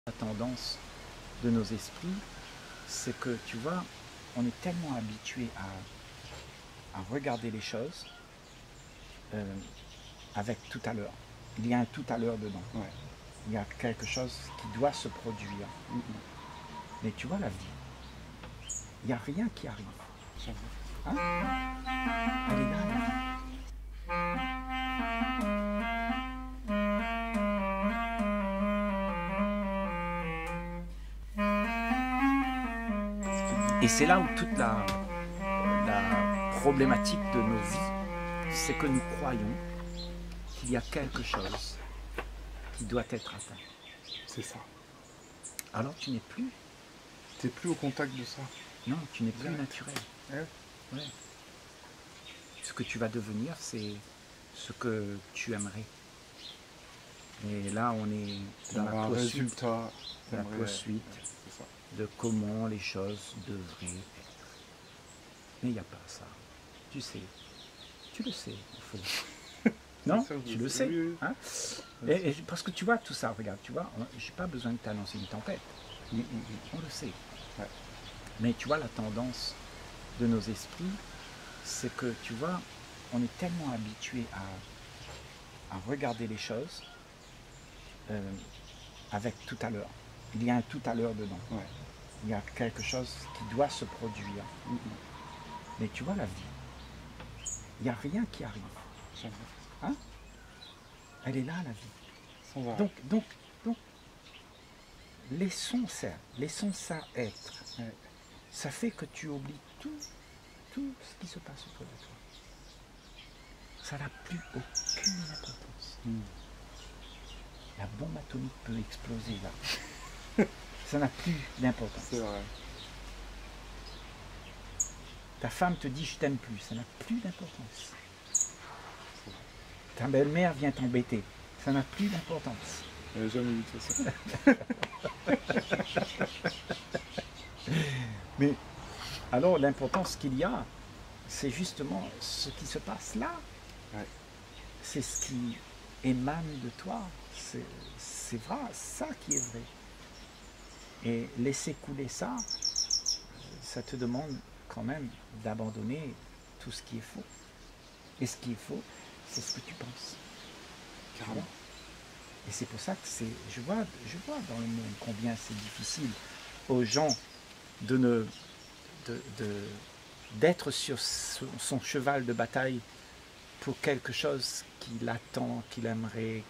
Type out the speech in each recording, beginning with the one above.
La tendance de nos esprits, c'est que, tu vois, on est tellement habitué à regarder les choses avec tout à l'heure. Il y a un tout à l'heure dedans. Ouais. Il y a quelque chose qui doit se produire. Mais tu vois, la vie, il n'y a rien qui arrive. Hein? Elle est là, la vie. Et c'est là où toute la problématique de nos vies, c'est que nous croyons qu'il y a quelque chose qui doit être atteint. C'est ça. Alors tu n'es plus. T'es plus au contact de ça. Non, tu n'es plus naturel. Ouais. Ouais. Ce que tu vas devenir, c'est ce que tu aimerais. Et là, on est dans la poursuite, de comment les choses devraient être. Mais il n'y a pas ça. Tu sais. Tu le sais, au fond. Non, tu le sais. Hein? Et parce que tu vois tout ça, regarde, tu vois, j'ai pas besoin de t'annoncer une tempête. On le sait. Ouais. Mais tu vois, la tendance de nos esprits, c'est que, tu vois, on est tellement habitué à regarder les choses avec tout à l'heure. Il y a un tout à l'heure dedans. Ouais. Il y a quelque chose qui doit se produire. Mais tu vois, la vie, il n'y a rien qui arrive. Hein? Elle est là, la vie. Donc, laissons ça être. Ouais. Ça fait que tu oublies tout ce qui se passe autour de toi. Ça n'a plus aucune importance. La bombe atomique peut exploser là. Ça n'a plus d'importance. C'est vrai. Ta femme te dit je t'aime plus, ça n'a plus d'importance. Ta belle-mère vient t'embêter, ça n'a plus d'importance. Elle n'a jamais vu ça. Mais alors l'importance qu'il y a, c'est justement ce qui se passe là. Ouais. C'est ce qui émane de toi. C'est vrai, ça qui est vrai. Et laisser couler ça, ça te demande quand même d'abandonner tout ce qui est faux. Et ce qui est faux, c'est ce que tu penses. Carrément. Et c'est pour ça que je vois dans le monde combien c'est difficile aux gens d'être sur son cheval de bataille pour quelque chose qu'il attend, qu'il aimerait,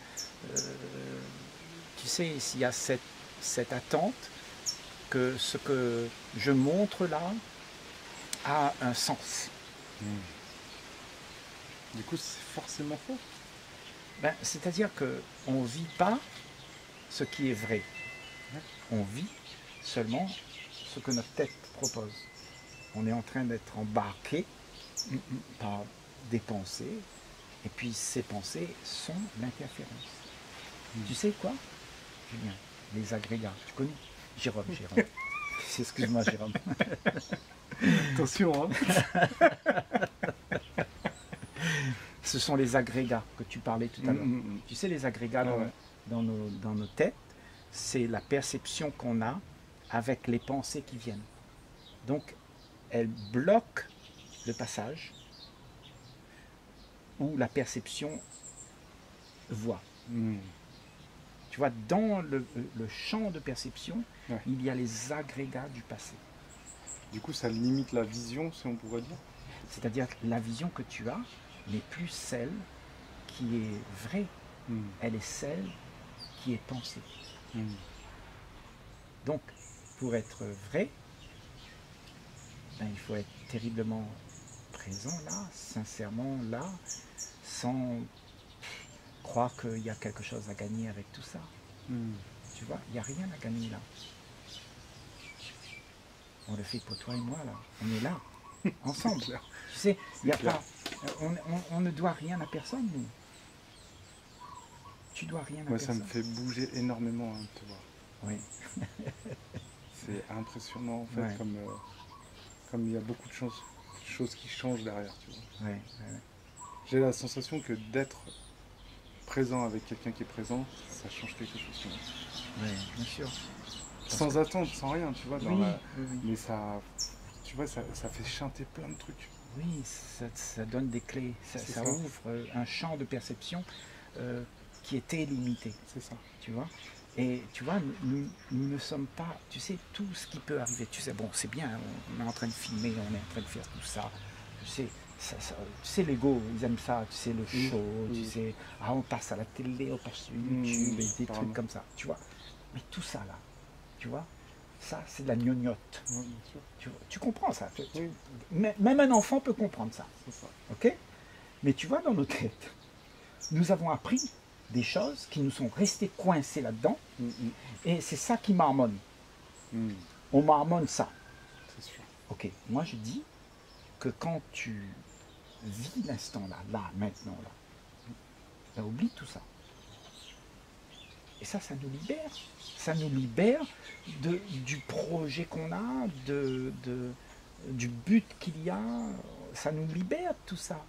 tu sais, s'il y a cette attente que ce que je montre là a un sens. Du coup, c'est forcément faux. Ben, c'est-à-dire qu'on ne vit pas ce qui est vrai. On vit seulement ce que notre tête propose. On est en train d'être embarqué par des pensées, et puis ces pensées sont l'interférence. Tu sais quoi, Julien? Les agrégats. Tu connais? Jérôme. Excuse-moi, Jérôme. Attention, hein. Ce sont les agrégats que tu parlais tout à l'heure. Tu sais, les agrégats dans nos têtes, c'est la perception qu'on a avec les pensées qui viennent. Donc, elles bloquent le passage où la perception voit. Tu vois, dans le champ de perception, il y a les agrégats du passé. Du coup, ça limite la vision, si on pourrait dire. C'est-à-dire que la vision que tu as n'est plus celle qui est vraie. Elle est celle qui est pensée. Donc, pour être vrai, ben, il faut être terriblement présent là, sincèrement là, sans croire qu'il y a quelque chose à gagner avec tout ça. Tu vois, il n'y a rien à gagner là. On le fait pour toi et moi là. On est là, ensemble. Tu sais, y a pas, on ne doit rien à personne, nous. Tu dois rien à personne. Ça me fait bouger énormément hein, de te voir. Oui. C'est impressionnant en fait, comme il y a beaucoup de choses qui changent derrière. Tu vois. Ouais. J'ai la sensation que d'être présent avec quelqu'un qui est présent, ça change quelque chose. Oui, bien sûr. Sans attendre, sans rien, tu vois. Oui. Mais ça, tu vois, ça fait chanter plein de trucs. Oui, ça donne des clés, ça ouvre un champ de perception qui était limité. C'est ça. Tu vois. Et tu vois, nous ne sommes pas, tu sais, tout ce qui peut arriver. Tu sais, bon, c'est bien, on est en train de filmer, on est en train de faire tout ça. Tu sais, tu sais, l'ego, ils aiment ça, tu sais, le show, tu sais, on passe à la télé, on passe sur YouTube, et des trucs comme ça, tu vois. Mais tout ça là, tu vois, ça c'est de la gnognotte. Tu comprends ça. Même un enfant peut comprendre ça. Ok. Mais tu vois, dans nos têtes, nous avons appris des choses qui nous sont restées coincées là-dedans, et c'est ça qui marmonne. On marmonne ça. C'est sûr. Ok, moi je dis que quand tu vis l'instant là, maintenant, là, oublie tout ça. Et ça nous libère. Ça nous libère du projet qu'on a, du but qu'il y a. Ça nous libère de tout ça.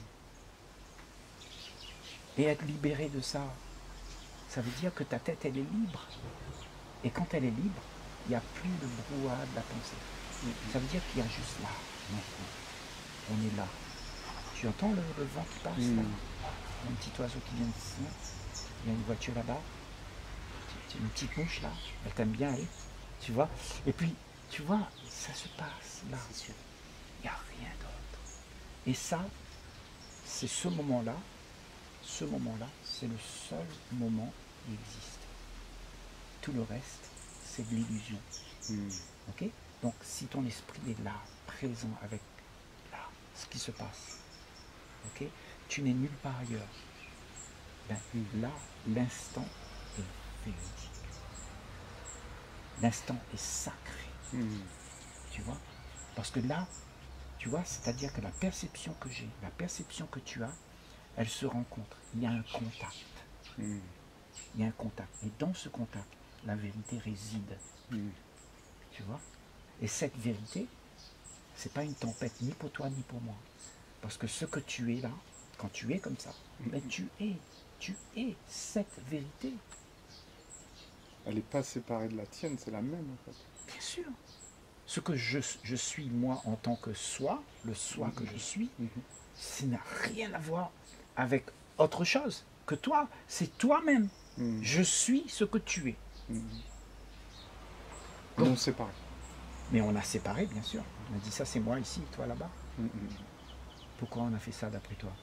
Et être libéré de ça, ça veut dire que ta tête, elle est libre. Et quand elle est libre, il n'y a plus de brouhaha de la pensée. Ça veut dire qu'il y a juste là, maintenant. On est là. Tu entends le vent qui passe là? Un petit oiseau qui vient d'ici. Il y a une voiture là-bas. Une petite mouche là. Elle t'aime bien, elle. Tu vois? Et puis, tu vois, ça se passe là. Il n'y a rien d'autre. Et ça, c'est ce moment-là, c'est le seul moment qui existe. Tout le reste, c'est de l'illusion. Ok? Donc, si ton esprit est là, présent avec là, ce qui se passe, ok? Tu n'es nulle part ailleurs. Ben, là, l'instant est véridique. L'instant est sacré. Tu vois? Parce que là, tu vois, c'est-à-dire que la perception que j'ai, la perception que tu as, elle se rencontre. Il y a un contact. Il y a un contact. Et dans ce contact, la vérité réside. Tu vois? Et cette vérité, c'est pas une tempête ni pour toi ni pour moi. Parce que ce que tu es là, quand tu es comme ça, ben tu es cette vérité. Elle n'est pas séparée de la tienne, c'est la même en fait. Bien sûr. Ce que je suis moi en tant que soi, le soi que je suis, ça n'a rien à voir avec autre chose que toi. C'est toi-même. Je suis ce que tu es. Donc, on séparé. Mais on a séparé, bien sûr. On a dit ça c'est moi ici, toi là-bas. Pourquoi on a fait ça d'après toi?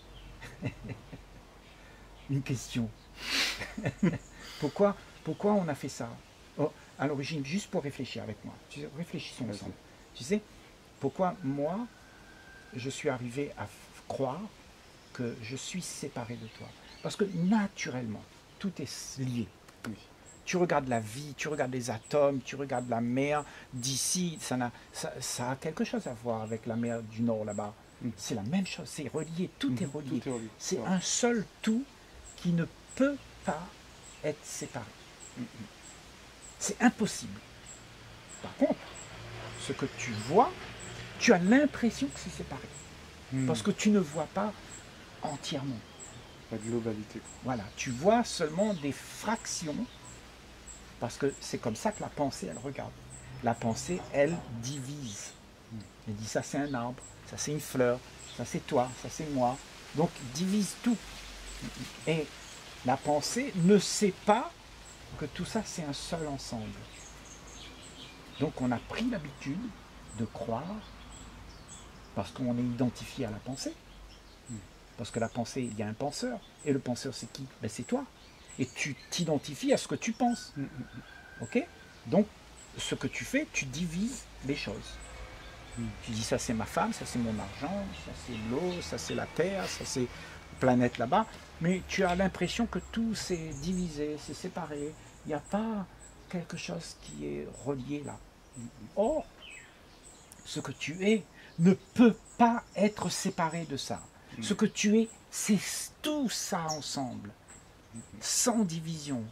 Une question. Pourquoi on a fait ça? À l'origine, juste pour réfléchir avec moi. Réfléchissons ensemble. Tu sais, pourquoi moi, je suis arrivé à croire que je suis séparé de toi? Parce que naturellement, tout est lié. Tu regardes la vie, tu regardes les atomes, tu regardes la mer d'ici, ça a quelque chose à voir avec la mer du Nord là-bas. C'est la même chose, c'est relié, tout est relié. C'est un seul tout qui ne peut pas être séparé. C'est impossible. Par contre, ce que tu vois, tu as l'impression que c'est séparé. Parce que tu ne vois pas entièrement. La globalité. Voilà, tu vois seulement des fractions, parce que c'est comme ça que la pensée, elle regarde. La pensée, elle divise. Elle dit ça c'est un arbre, ça c'est une fleur, ça c'est toi, ça c'est moi. Donc divise tout. Et la pensée ne sait pas que tout ça c'est un seul ensemble. Donc on a pris l'habitude de croire, parce qu'on est identifié à la pensée, parce que la pensée, il y a un penseur, et le penseur c'est qui? Ben, c'est toi. Et tu t'identifies à ce que tu penses. Ok? Donc ce que tu fais, tu divises les choses. Tu dis ça c'est ma femme, ça c'est mon argent, ça c'est l'eau, ça c'est la terre, ça c'est la planète là-bas. Mais tu as l'impression que tout c'est divisé, c'est séparé. Il n'y a pas quelque chose qui est relié là. Or, ce que tu es ne peut pas être séparé de ça. Ce que tu es, c'est tout ça ensemble, sans division.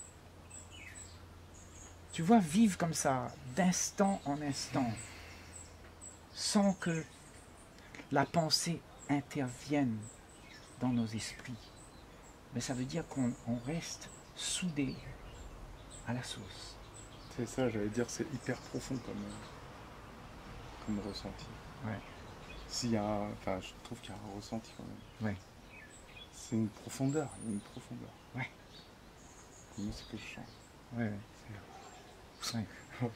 Tu vois, vivre comme ça, d'instant en instant, sans que la pensée intervienne dans nos esprits. mais ça veut dire qu'on reste soudé à la source. C'est ça, j'allais dire, c'est hyper profond comme ressenti. Ouais. S'il y a enfin, je trouve qu'il y a un ressenti quand même. Ouais. C'est une profondeur, il y a une profondeur. Ouais. Moi, c'est que je sens. Ouais. Ouais.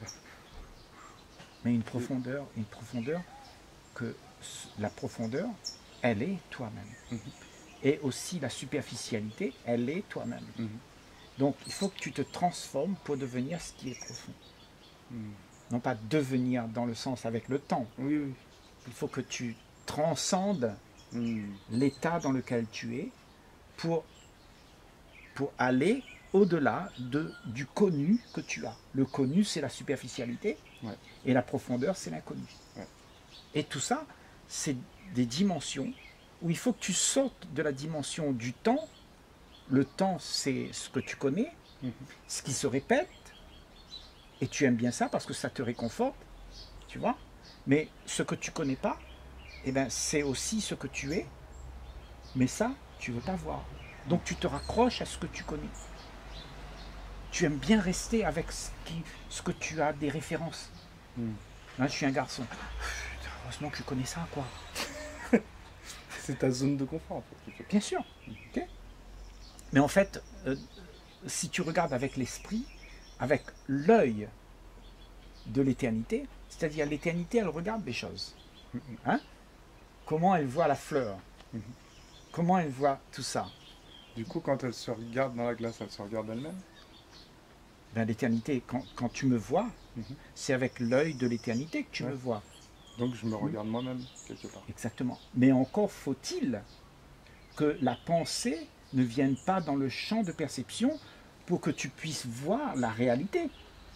Mais une profondeur que la profondeur, elle est toi-même. Et aussi la superficialité, elle est toi-même. Donc il faut que tu te transformes pour devenir ce qui est profond. Non pas devenir dans le sens avec le temps. Oui, oui. Il faut que tu transcendes l'état dans lequel tu es pour aller au-delà du connu que tu as. Le connu, c'est la superficialité, et la profondeur, c'est l'inconnu. Ouais. Et tout ça, c'est des dimensions où il faut que tu sortes de la dimension du temps. Le temps, c'est ce que tu connais, ce qui se répète, et tu aimes bien ça parce que ça te réconforte, tu vois. Mais ce que tu connais pas, eh ben, c'est aussi ce que tu es, mais ça, tu veux pas voir. Donc tu te raccroches à ce que tu connais. Tu aimes bien rester avec ce que tu as des références. Là, je suis un garçon. Heureusement que je connais ça, quoi. C'est ta zone de confort, en fait. Bien sûr. Okay. Mais en fait, si tu regardes avec l'esprit, avec l'œil de l'éternité, c'est-à-dire l'éternité, elle regarde les choses. Hein? Comment elle voit la fleur? Comment elle voit tout ça? Du coup, quand elle se regarde dans la glace, elle se regarde elle-même? Ben, l'éternité, quand tu me vois, c'est avec l'œil de l'éternité que tu me vois. Donc je me regarde moi-même, quelque part. Exactement. Mais encore faut-il que la pensée ne vienne pas dans le champ de perception pour que tu puisses voir la réalité.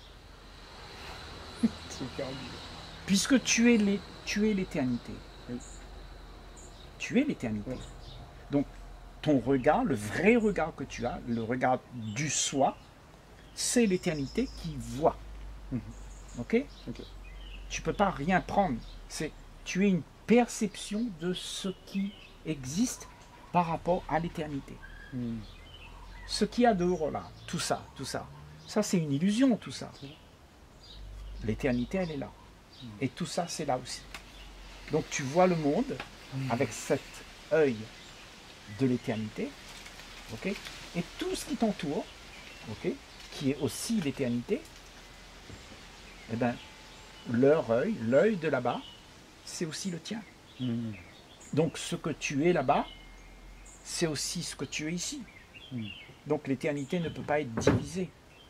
Super bien. Puisque tu es l'éternité. Oui. Tu es l'éternité. Oui. Donc, ton regard, le vrai regard que tu as, le regard du soi, c'est l'éternité qui voit. Ok? Tu ne peux pas rien prendre. Tu es une perception de ce qui existe par rapport à l'éternité. Ce qu'il y a dehors là, tout ça, ça c'est une illusion, tout ça. L'éternité, elle est là. Et tout ça, c'est là aussi. Donc tu vois le monde avec cet œil de l'éternité, ok? Et tout ce qui t'entoure, ok, qui est aussi l'éternité, eh ben, leur œil, l'œil de là-bas, c'est aussi le tien. Donc ce que tu es là-bas, c'est aussi ce que tu es ici. Donc l'éternité ne peut pas être divisée.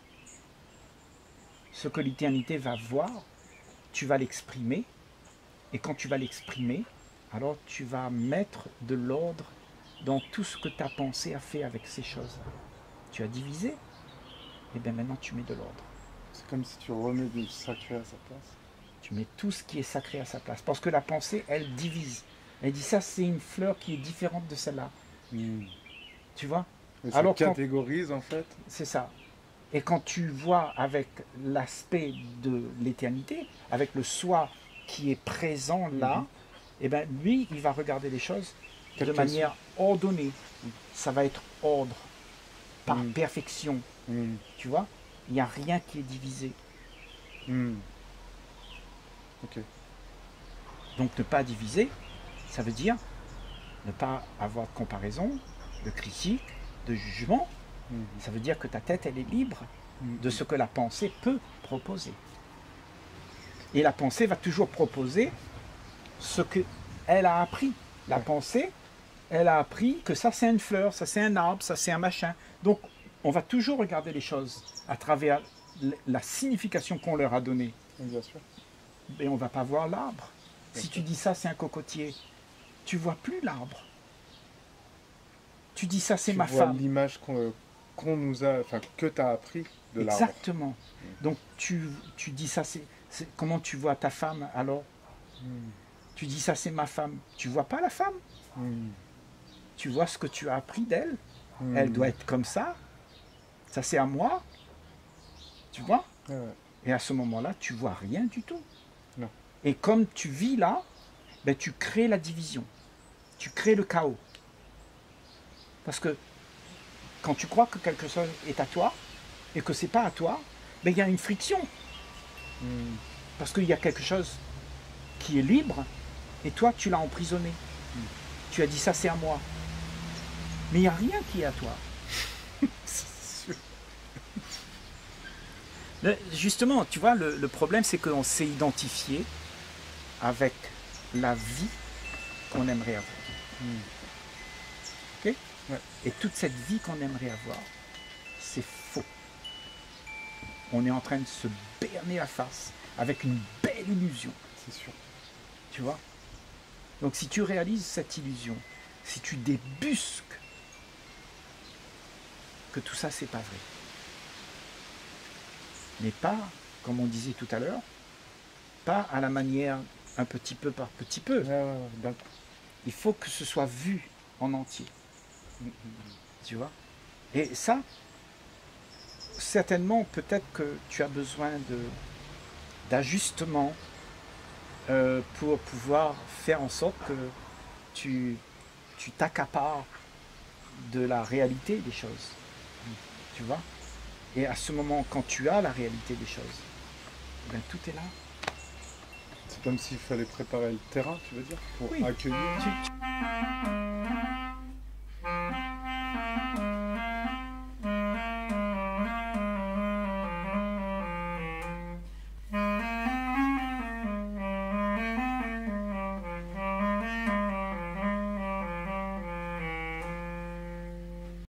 Ce que l'éternité va voir, tu vas l'exprimer, et quand tu vas l'exprimer, alors tu vas mettre de l'ordre dans tout ce que ta pensée a fait avec ces choses-là. Tu as divisé, et bien maintenant tu mets de l'ordre. C'est comme si tu remets du sacré à sa place. Tu mets tout ce qui est sacré à sa place. Parce que la pensée, elle divise. Elle dit ça, c'est une fleur qui est différente de celle-là. Tu vois? Et ça catégorise en fait. C'est ça. Et quand tu vois avec l'aspect de l'éternité, avec le soi qui est présent là, eh ben lui, il va regarder les choses de manière ordonnée. Ça va être ordre, par perfection. Tu vois? Il n'y a rien qui est divisé. Donc ne pas diviser, ça veut dire ne pas avoir de comparaison, de critique, de jugement. Ça veut dire que ta tête, elle est libre de ce que la pensée peut proposer. Et la pensée va toujours proposer ce qu'elle a appris. La pensée, elle a appris que ça c'est une fleur, ça c'est un arbre, ça c'est un machin. Donc on va toujours regarder les choses à travers la signification qu'on leur a donnée. Bien sûr. Et on ne va pas voir l'arbre. Si tu dis ça c'est un cocotier, tu ne vois plus l'arbre. Tu dis ça c'est ma femme. L'image qu'on nous a, enfin que tu as appris de l'arbre. Exactement. Donc tu dis ça c'est comment tu vois ta femme alors? Tu dis ça c'est ma femme. Tu vois pas la femme. Tu vois ce que tu as appris d'elle. Elle doit être comme ça. Ça c'est à moi. Tu vois? Et à ce moment-là, tu vois rien du tout. Non. Et comme tu vis là, ben, tu crées la division. Tu crées le chaos. Parce que quand tu crois que quelque chose est à toi et que c'est pas à toi, ben, il y a une friction. Parce qu'il y a quelque chose qui est libre et toi tu l'as emprisonné. Tu as dit ça c'est à moi. Mais il n'y a rien qui est à toi. Justement, tu vois, le problème c'est qu'on s'est identifié avec la vie qu'on aimerait avoir. Okay? Ouais. Et toute cette vie qu'on aimerait avoir, c'est faux. On est en train de se berner la face avec une belle illusion. C'est sûr. Tu vois? Donc si tu réalises cette illusion, si tu débusques que tout ça c'est pas vrai, mais pas, comme on disait tout à l'heure, pas à la manière un petit peu par petit peu. Il faut que ce soit vu en entier. Tu vois? Et ça, certainement, peut-être que tu as besoin d'ajustement pour pouvoir faire en sorte que tu t'accapares de la réalité des choses. Tu vois? Et à ce moment, quand tu as la réalité des choses, ben, tout est là. C'est comme s'il fallait préparer le terrain, tu veux dire, pour accueillir.